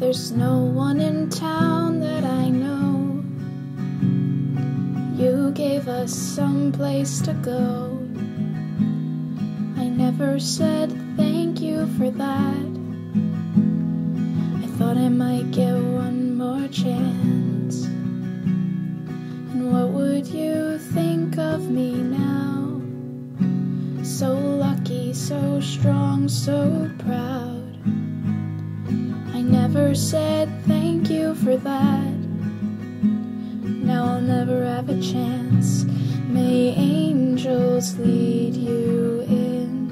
There's no one in town that I know. You gave us some place to go. I never said thank you for that. I thought I might get one more chance. And what would you think of me now? So lucky, so strong, so proud. I never said thank you for that. Now I'll never have a chance. May angels lead you in.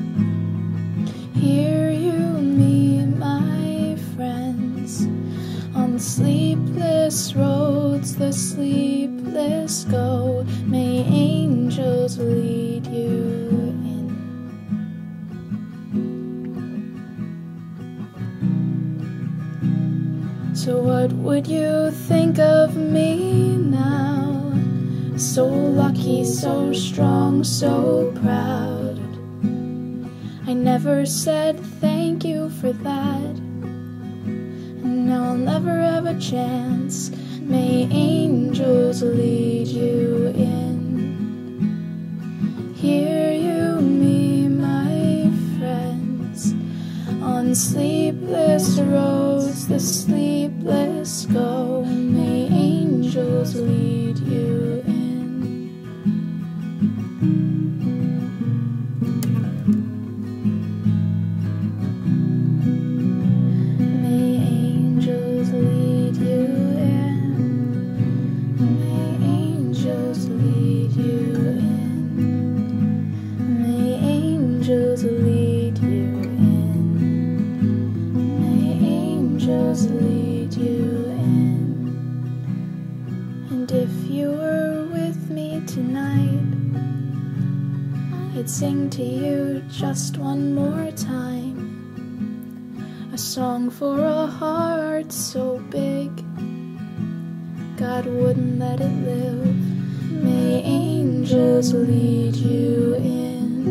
Here you meet my friends. On the sleepless roads, the sleepless go. May angels lead you in. So what would you think of me now? So lucky, so strong, so proud. I never said thank you for that. And now I'll never have a chance. May angels lead you in. Here you meet my friends. On sleepless roads, the sleepless go. May angels lead you in. May angels lead you in. May angels lead you in. May angels lead you in. Angels lead you in. And if you were with me tonight, I'd sing to you just one more time, a song for a heart so big God wouldn't let it live. May angels lead you in.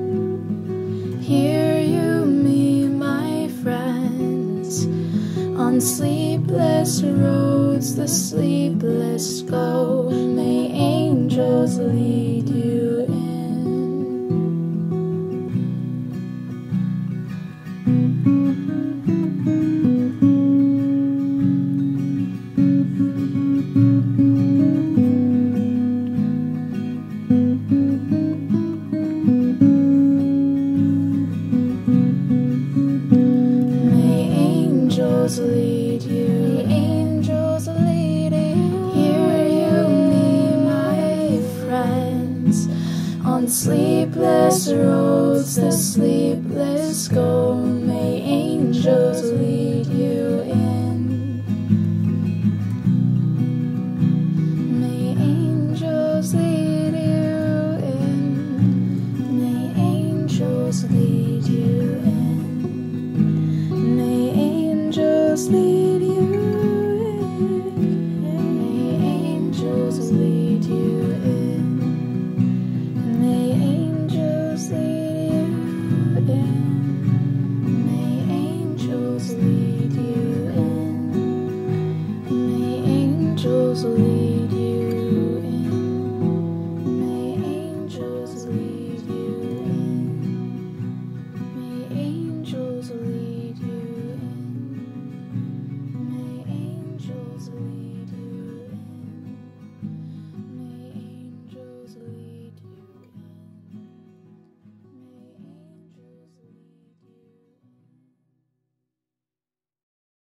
Here you meet my friends. On sleepless roads, the sleepless go. May angels lead you in. Lead you, angels lead you. Here you meet my friends. On sleepless roads, the sleepless go. May angels lead you in. May angels lead you in. May angels lead you in. May angels lead you in. May angels lead you in. May angels lead you in. May angels lead you in. May angels lead